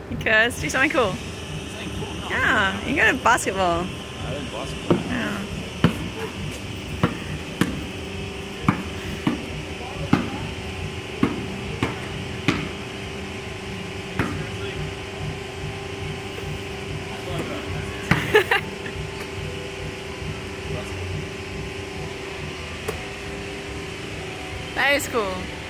Because do something cool. Something cool? No. Yeah, you got a basketball. I like basketball. Yeah. That is cool.